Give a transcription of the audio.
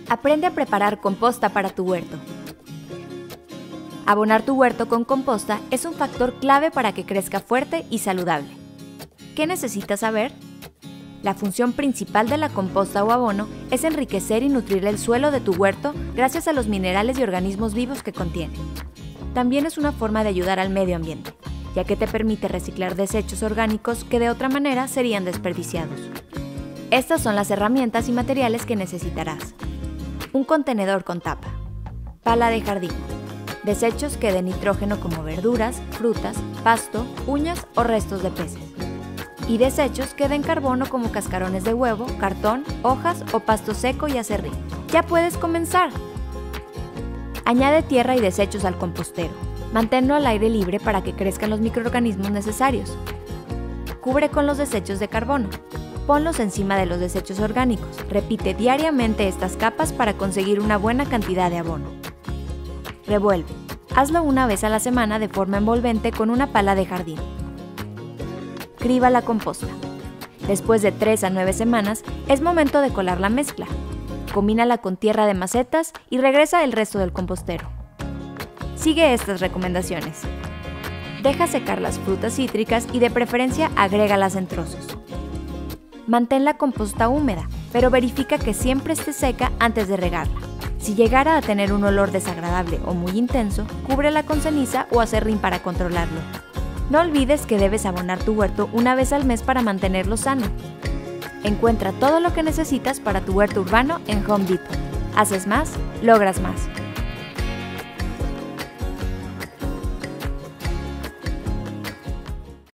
Aprende a preparar composta para tu huerto. Abonar tu huerto con composta es un factor clave para que crezca fuerte y saludable. ¿Qué necesitas saber? La función principal de la composta o abono es enriquecer y nutrir el suelo de tu huerto gracias a los minerales y organismos vivos que contiene. También es una forma de ayudar al medio ambiente, ya que te permite reciclar desechos orgánicos que de otra manera serían desperdiciados. Estas son las herramientas y materiales que necesitarás. Un contenedor con tapa. Pala de jardín. Desechos que den nitrógeno como verduras, frutas, pasto, uñas o restos de peces. Y desechos que den carbono como cascarones de huevo, cartón, hojas o pasto seco y acerrín. ¡Ya puedes comenzar! Añade tierra y desechos al compostero. Manténlo al aire libre para que crezcan los microorganismos necesarios. Cubre con los desechos de carbono. Ponlos encima de los desechos orgánicos. Repite diariamente estas capas para conseguir una buena cantidad de abono. Revuelve. Hazlo una vez a la semana de forma envolvente con una pala de jardín. Criba la composta. Después de 3 a 9 semanas, es momento de colar la mezcla. Combínala con tierra de macetas y regresa el resto del compostero. Sigue estas recomendaciones. Deja secar las frutas cítricas y de preferencia agrégalas en trozos. Mantén la composta húmeda, pero verifica que siempre esté seca antes de regarla. Si llegara a tener un olor desagradable o muy intenso, cúbrela con ceniza o acerrín para controlarlo. No olvides que debes abonar tu huerto una vez al mes para mantenerlo sano. Encuentra todo lo que necesitas para tu huerto urbano en Home Depot. Haces más, logras más.